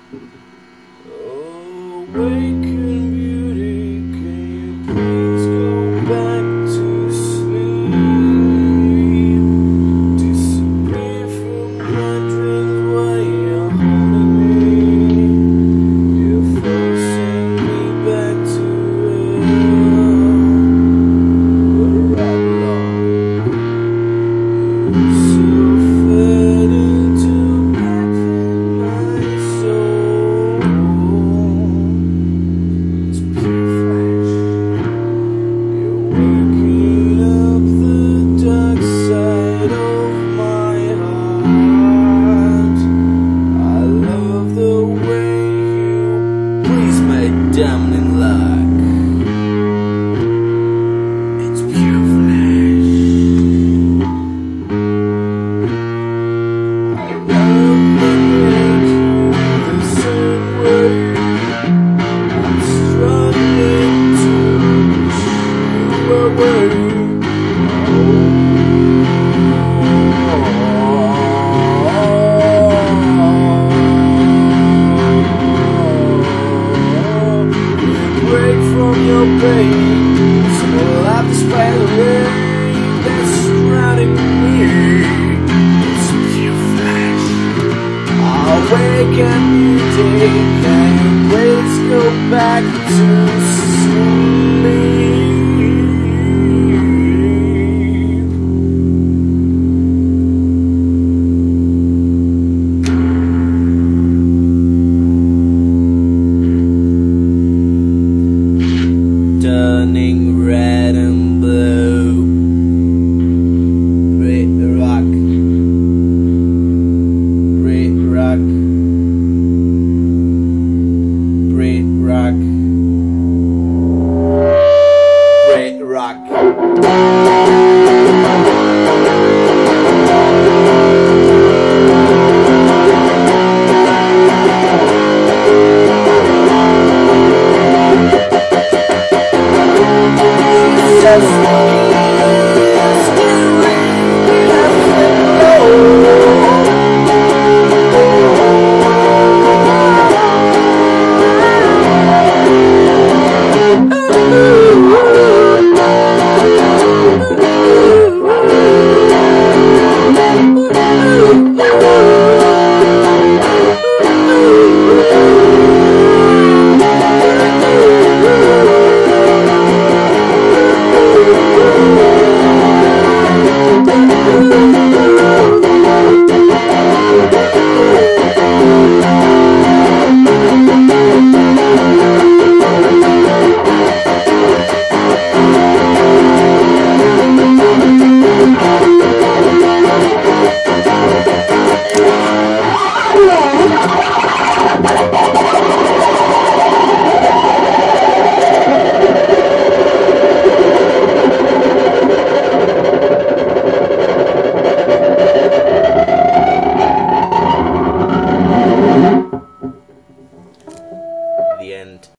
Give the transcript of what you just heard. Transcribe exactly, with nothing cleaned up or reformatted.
Oh, waking beauty, can you please go back to sleep? Disappear from my dreams while you're holding me. You're forcing me back to where I belong. You're so fed into black from my soul. It's pure flesh. You're waking up the dark side of my heart. I love the way you please my damning luck. It's pure flesh. I love when you the same way. I'm struggling to push you away. Break from your pain, so I'll have to spray the rain that's surrounding me. It's pure flesh. I'll wake and you take, and you please go back to sleep.